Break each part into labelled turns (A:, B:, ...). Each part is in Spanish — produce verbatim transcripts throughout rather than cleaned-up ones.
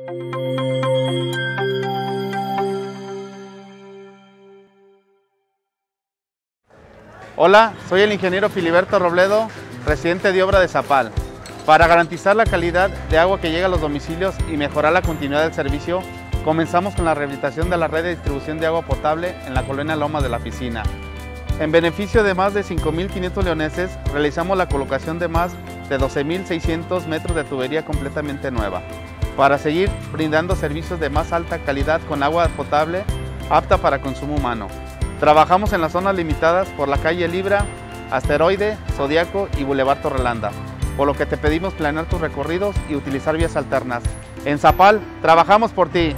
A: Hola, soy el ingeniero Filiberto Robledo, residente de obra de Zapal. Para garantizar la calidad de agua que llega a los domicilios y mejorar la continuidad del servicio, comenzamos con la rehabilitación de la red de distribución de agua potable en la colonia Lomas de la Piscina. En beneficio de más de cinco mil quinientos leoneses, realizamos la colocación de más de doce mil seiscientos metros de tubería completamente nueva, para seguir brindando servicios de más alta calidad con agua potable apta para consumo humano. Trabajamos en las zonas limitadas por la calle Libra, Asteroide, Zodiaco y Boulevard Torrelanda, por lo que te pedimos planear tus recorridos y utilizar vías alternas. En Zapal, trabajamos por ti.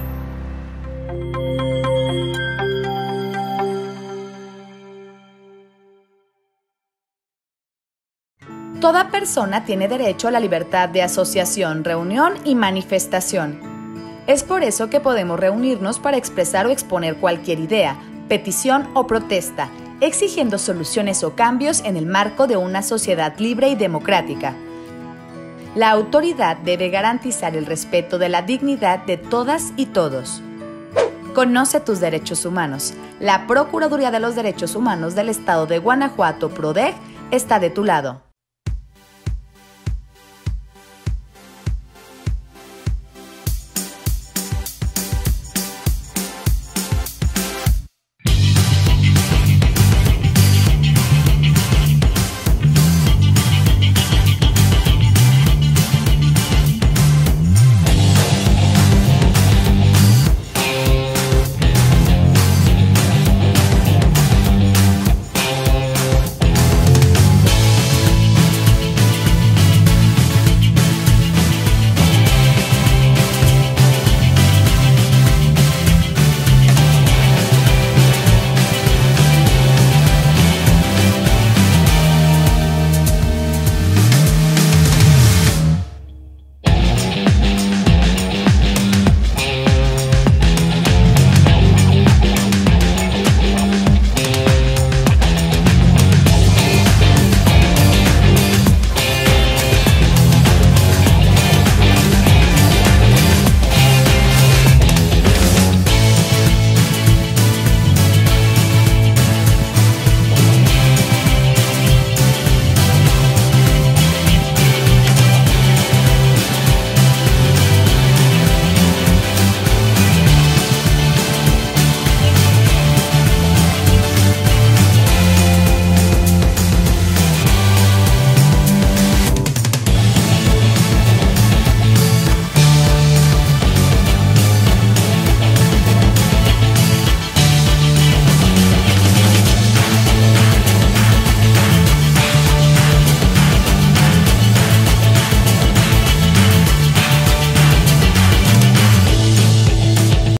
B: Toda persona tiene derecho a la libertad de asociación, reunión y manifestación. Es por eso que podemos reunirnos para expresar o exponer cualquier idea, petición o protesta, exigiendo soluciones o cambios en el marco de una sociedad libre y democrática. La autoridad debe garantizar el respeto de la dignidad de todas y todos. Conoce tus derechos humanos. La Procuraduría de los Derechos Humanos del Estado de Guanajuato, PRODEG, está de tu lado.